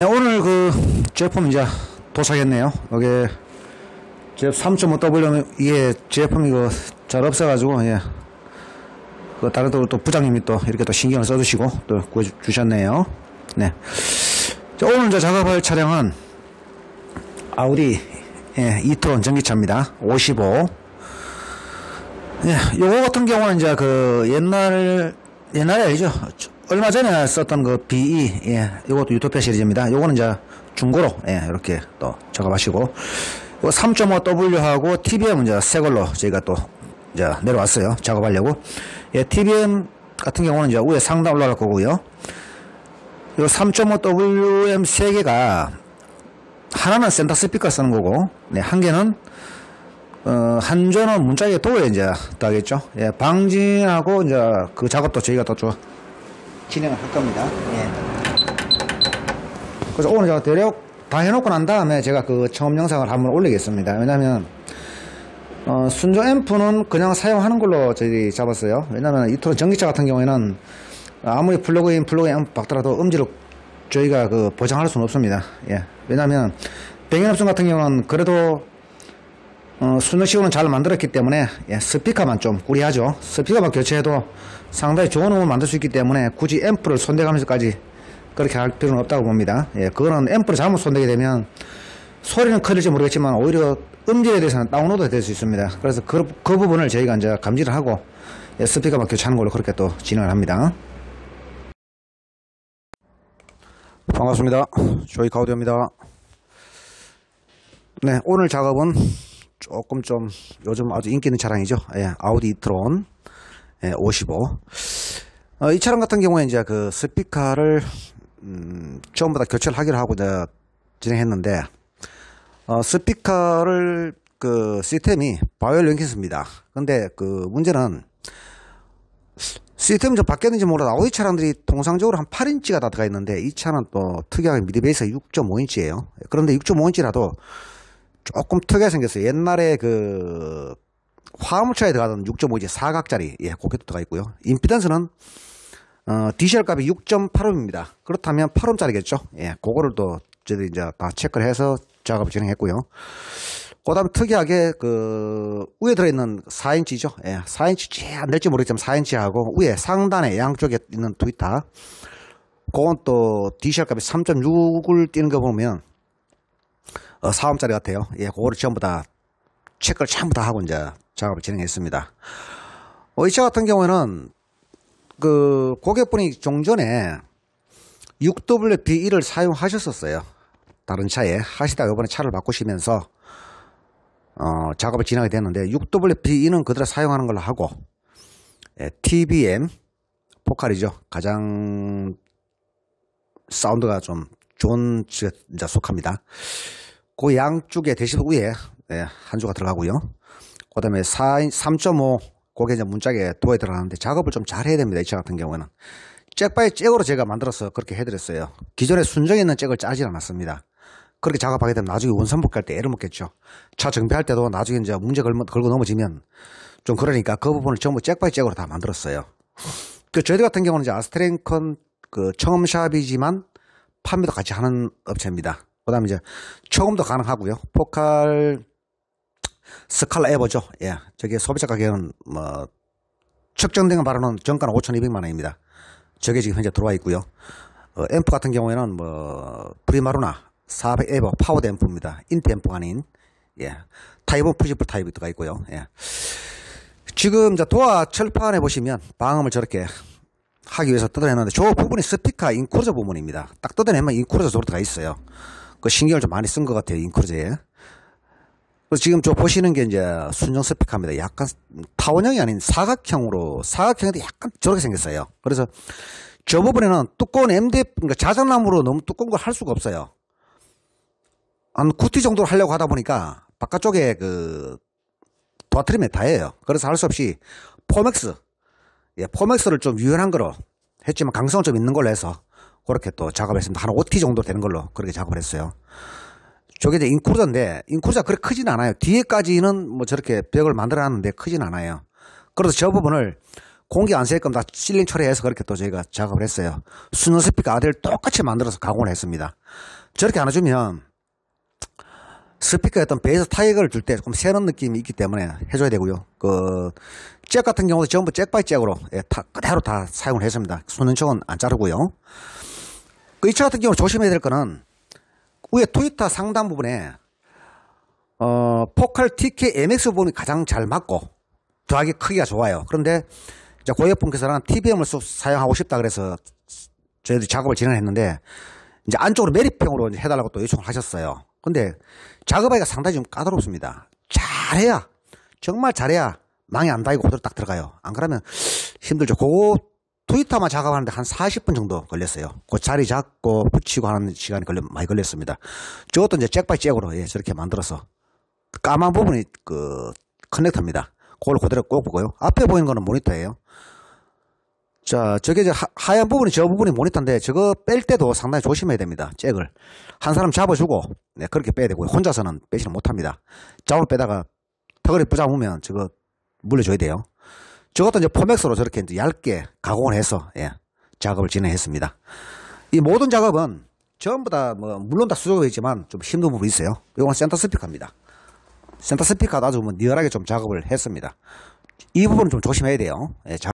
오늘 그 제품 이제 도착했네요. 여기 제 3.5W 이게 제품이 잘 없어가지고, 예. 그 다른 또 부장님이 또 이렇게 또 신경을 써주시고 또 구해주셨네요. 네. 자, 오늘 이제 작업할 차량은 아우디, 예, 이트론 전기차입니다. 55. 예, 요거 같은 경우는 이제 그 옛날에 알죠? 얼마 전에 썼던 그 BE, 예, 요것도 유토피아 시리즈입니다. 요거는 이제 중고로, 예, 이렇게 또 작업하시고, 요 3.5W하고 TBM은 이제 새 걸로 저희가 또 이제 내려왔어요. 작업하려고. 예, TBM 같은 경우는 이제 위에 상단 올라갈 거고요. 요 3.5WM 3개가, 하나는 센터 스피커 쓰는 거고, 네, 한 개는 한전은 문짝에 도어에 이제 따겠죠. 예, 방진하고 이제 그 작업도 저희가 또 진행을 할 겁니다. 예. 그래서 오늘 제가 대략 다 해놓고 난 다음에 제가 그 처음 영상을 한번 올리겠습니다. 왜냐면 순정 앰프는 그냥 사용하는 걸로 저희 잡았어요. 왜냐면 이토론 전기차 같은 경우에는 아무리 플러그인 앰프 박더라도 음질을 저희가 그 보장할 수는 없습니다. 예. 왜냐면 백인옵션 같은 경우는 그래도 순정식으로는 잘 만들었기 때문에, 예, 스피커만 좀 꾸리하죠. 스피커만 교체해도 상당히 좋은 음을 만들 수 있기 때문에 굳이 앰프를 손대가면서까지 그렇게 할 필요는 없다고 봅니다. 예, 그거는 앰프를 잘못 손대게 되면 소리는 커질지 모르겠지만 오히려 음질에 대해서는 다운로드가 될 수 있습니다. 그래서 그 부분을 저희가 이제 감지를 하고, 예, 스피커만 교체하는 걸로 그렇게 또 진행을 합니다. 반갑습니다. 조이 가우디오입니다. 네, 오늘 작업은 조금 좀 요즘 아주 인기 있는 차량이죠. 예, 아우디 이트론, 예, 55. 이 차량 같은 경우에 이제 그 스피커를 처음부터 교체를 하기로 하고 이제 진행했는데, 스피커를 그 시스템이 바이오 랭킨스입니다. 근데 그 문제는 시스템이 좀 바뀌었는지 몰라도 아우디 차량들이 통상적으로 한 8인치가 다 들어가 있는데 이 차는 또 특이하게 미디 베이스가 6.5인치예요. 그런데 6.5인치라도 조금 특이하게 생겼어요. 옛날에 그 화물차에 들어가던 6.5인치 사각짜리, 예, 그게 들어가 있고요. 임피던스는 DCR 값이 6.8ohm입니다. 그렇다면 8ohm짜리겠죠. 예, 그거를 또 저희들이 이제 다 체크를 해서 작업을 진행했고요. 그 다음에 특이하게 그 위에 들어있는 4인치죠. 예, 4인치 안 될지 모르겠지만 4인치하고 위에 상단에 양쪽에 있는 트위터, 그건 또 DCR 값이 3.6을 띄는 거 보면 4ohm짜리 같아요. 예, 그거를 전부 다 체크를 전부 다 하고 이제 작업을 진행했습니다. 이 차 같은 경우에는 그 고객분이 종전에 6WB1을 사용하셨었어요. 다른 차에 하시다가 이번에 차를 바꾸시면서 작업을 진행하게 됐는데 6WB2는 그대로 사용하는 걸로 하고, 예, TBM 포칼이죠. 가장 사운드가 좀 좋은 이제 속합니다. 그 양쪽에 대신 위에, 예, 한 주가 들어가고요. 그 다음에 3.5 그게 이제 문짝에 도어에 들어가는데 작업을 좀 잘 해야 됩니다. 이 차 같은 경우에는 잭바이 잭으로 제가 만들어서 그렇게 해드렸어요. 기존에 순정에 있는 잭을 짜질 않았습니다. 그렇게 작업하게 되면 나중에 원선복귀할 때 애를 먹겠죠. 차 정비할 때도 나중에 이제 문제 걸고 넘어지면 좀 그러니까 그 부분을 전부 잭바이 잭으로 다 만들었어요. 그 저희들 같은 경우는 이제 아스트레인컨 그 청음샵이지만 판매도 같이 하는 업체입니다. 그 다음에 이제 초음도 가능하고요. 포칼 스칼라 에버죠. 예, 저게 소비자 가격은 뭐 측정된 거 바로는 정가는 5,200만 원입니다. 저게 지금 현재 들어와 있고요. 앰프 같은 경우에는 뭐 프리마루나 400 에버 파워드 앰프입니다. 인티 앰프가 아닌, 예, 타입은 푸시풀 타입이 들어가 있고요. 예. 지금 이제 도어 철판에 보시면 방음을 저렇게 하기 위해서 뜯어냈는데 저 부분이 스피커 인크루저 부분입니다. 딱 뜯어내면 인크루저 쪽으로 들어가 있어요. 그 신경을 좀 많이 쓴 것 같아요, 인크루저에. 그래서 지금 저 보시는 게 이제 순정 스피커입니다. 약간 타원형이 아닌 사각형인데 약간 저렇게 생겼어요. 그래서 저 부분에는 두꺼운 MDF, 그러니까 자작나무로 너무 두꺼운 걸 할 수가 없어요. 한 9T 정도로 하려고 하다 보니까 바깥쪽에 그 도화트림에 다예요. 그래서 할 수 없이 포맥스, 예, 포맥스를 좀 유연한 거로 했지만 강성은 좀 있는 걸로 해서 그렇게 또 작업했습니다. 한 5T 정도 되는 걸로 그렇게 작업을 했어요. 저게 이제 인크루저인데 인크루저가 그렇게 크진 않아요. 뒤에까지는 뭐 저렇게 벽을 만들어 놨는데 크진 않아요. 그래서 저 부분을 공기 안 새게끔 다 실링 처리해서 그렇게 또 저희가 작업을 했어요. 수능 스피커 아들 똑같이 만들어서 가공을 했습니다. 저렇게 안 해주면 스피커에 어떤 베이스 타이거를 줄 때 조금 새는 느낌이 있기 때문에 해줘야 되고요. 잭 같은 경우도 전부 잭 바이 잭으로 그대로 다 사용을 했습니다. 수능총은 안 자르고요. 이 차 같은 경우 조심해야 될 거는 위에 트위터 상단 부분에 포칼 TK MX 부분이 가장 잘 맞고 더하기 크기가 좋아요. 그런데 이제 고객분께서는 TBM을 사용하고 싶다 그래서 저희들이 작업을 진행했는데 이제 안쪽으로 매립형으로 이제 해달라고 또 요청을 하셨어요. 근데 작업하기가 상당히 좀 까다롭습니다. 잘해야, 정말 잘해야 망이 안 닿이고 그대로 딱 들어가요. 안 그러면 힘들죠. 그거 트위터만 작업하는데 한 40분 정도 걸렸어요. 그 자리 잡고 붙이고 하는 시간이 많이 걸렸습니다. 저것도 이제 잭 바이 잭으로 저렇게 만들어서 까만 부분이 커넥터입니다. 그걸 그대로 꼽고요. 앞에 보이는 거는 모니터예요. 자, 저게 이제 하얀 부분이 저 부분이 모니터인데 저거 뺄 때도 상당히 조심해야 됩니다. 잭을. 한 사람 잡아주고, 네, 그렇게 빼야 되고요. 혼자서는 빼지는 못합니다. 잡을 빼다가 턱걸이 부잡으면 저거 물려줘야 돼요. 저것도 이제 포맥스로 저렇게 이제 얇게 가공을 해서, 작업을 진행했습니다. 이 모든 작업은 전부 다 물론 다 수작업이지만 좀 힘든 부분이 있어요. 이건 센터 스피커입니다. 센터 스피커도 아주 리얼하게 좀 작업을 했습니다. 이 부분은 좀 조심해야 돼요.